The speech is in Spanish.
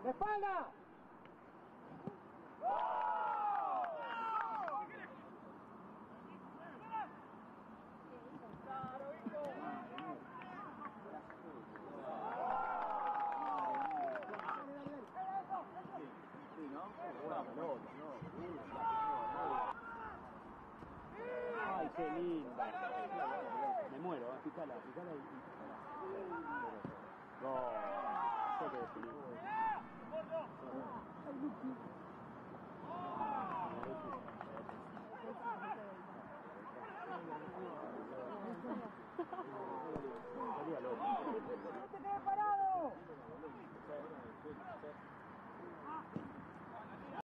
¡Espalda! Ay, qué linda. Me muero, picala y no, sé que es